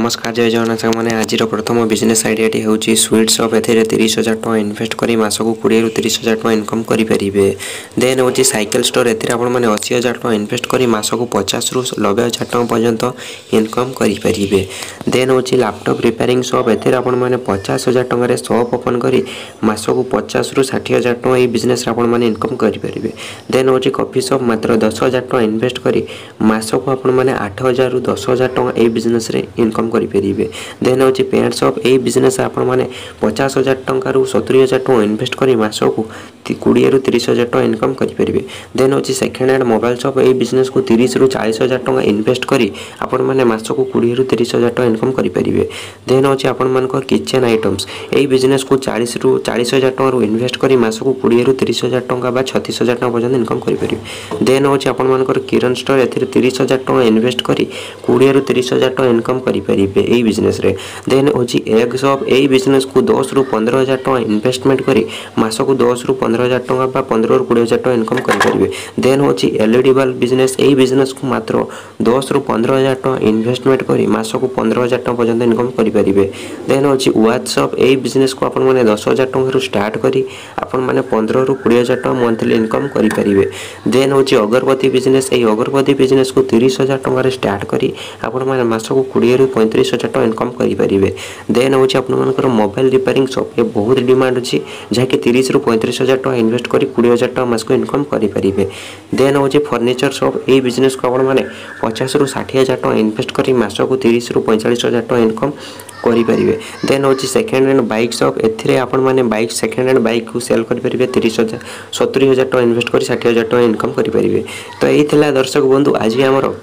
नमस्कार जय जगन्नाथ मैंने आज प्रथम बिजनेस आइडियाटी हूँ स्वीट शॉप ए 30,000 टଙ୍କା इनवेस्ट कर मासक 20 ରୁ 30,000 टଙ୍କା इनकम करेंगे। देन हूँ साइकेल स्टोर ए 80,000 टଙ୍କା इनवेस्ट कर मासक 50 ରୁ 90,000 टଙ୍କା पर्यंत इनकम करेंगे। देन हूँ लैपटॉप रिपेयरिंग शॉप ए 50,000 टଙ୍କା शॉप ओपन कर मासक 50 ରୁ 60,000 टଙ୍କା ये बिजनेस मैंने इनकम करेंगे। देन हूँ कॉफी शॉप मात्र 10,000 टଙ୍କା इनवेस्ट कर मासक आपने 8,000 ରୁ 10,000 टଙ୍କା ये बिजनेस इनकम करेंगे। देन हूँ पेंट शॉप यही बिजनेस आपने 50,000 टଙ୍କା ରୁ 70,000 टଙ୍କା इनवेस्ट कर मासक 20 ରୁ 30,000 टଙ୍କା इनकम करेंगे। देन हूँ सेकेंड हैंड मोबाइल शॉप यही बिजनेस को 30 ରୁ 40,000 टଙ୍କା इनवेस्ट कर आपने मासक 20 ରୁ 30,000 टଙ୍କା इनकम करेंगे। देन हूँ आपर किचेन आइटम्स यही बिजनेस को 40 ରୁ 40,000 टଙ୍କା इनवेस्ट कर मासक 20 ରୁ 30,000 टଙ୍କା बा 36,000 टଙ୍କା पर्यंत इनकम करेंगे। देन हूँ आपर किरण स्टोर ए 30,000 टଙ୍କା इनवेस्ट कर 20 ରୁ 30,000 टଙ୍କା इनकम करेंगे यही बिजनेस रे। देन हूँ एग शॉप यही बिजनेस को 10 ରୁ 15,000 टଙ୍କା इन्वेस्टमेंट कर मासक 10 ରୁ 15,000 टଙ୍କା बा 15 ରୁ 20,000 टଙ୍କା इनकम करेंगे। देन हूँ एलईडी बल्ब बिजनेस यही बिजनेस को मात्र 10 ରୁ 15,000 टଙ୍କା इन्वेस्टमेंट कर मासक 15,000 टଙ୍କା पर्यंत इनकम करेंगे। देन हूँ वॉच शॉप यही बिजनेस को आपने 10,000 टଙ୍କା स्टार्ट कर आपने 15 ରୁ 20,000 टଙ୍କା मंथली इनकम करेंगे। देन हूँ अगरबत्ती बिजनेस यही अगरबत्ती बिजनेस को 30,000 टଙ୍କା स्टार्ट कर आपने मासक 20 ରୁ 35,000 टଙ୍କା इनकम करेंगे। देन हूँ आपर मोबाइल रिपेयरिंग शॉप ये बहुत डिमांड अच्छी जहाँकि 30 ରୁ 35,000 टଙ୍କା इन्वेस्ट कर 20,000 टଙ୍କା मासक इनकम करेंगे। देन हूँ फर्निचर शॉप यही बिजनेस को आपने 50 ରୁ 60,000 टଙ୍କା इन्वेस्ट कर मासक 30 ରୁ 45,000 टଙ୍କା इनकम करेंगे। देन हूँ सेकेंड हैंड बाइक शॉप ए आपने बाइक सेकेंड हैंड बाइक को सेल करेंगे 30,000 70,000 टଙ୍କା इन्वेस्ट कर 60,000 टଙ୍କା इनकम करेंगे। तो यही दर्शक बंधु आज आमर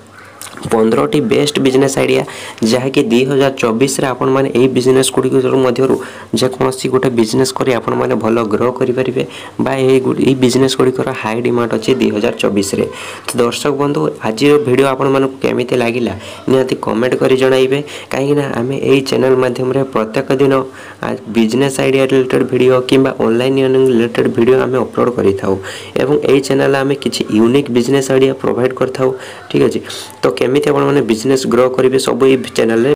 15टी बेस्ट बिजनेस आइडिया जहाँकि 2024 आपण मैंने यही बिजनेस गुड़िक जेकोसी गोटे बिजनेस करी आपण मैंने भल ग्रो करेंगे बा यही बिजनेस गुड़िकर हाई डिमांड अच्छी 2024 रे। तो दर्शक बंधु आज वीडियो आपण मानक केमिति लागिला निहाती कमेंट करी जणाइबे कहीं आम यही चैनल माध्यम प्रत्येक दिन बिजनेस आइडिया रिलेटेड वीडियो किंबा ऑनलाइन अर्निंग रिलेटेड वीडियो आम अपलोड करि थाउ एवं यही चैनल आम किछि यूनिक बिजनेस आइडिया प्रोवाइड कर थाउ। ठीक अछि तो केमिति आपण माने बिजनेस ग्रो करिवे सब ई चैनल रे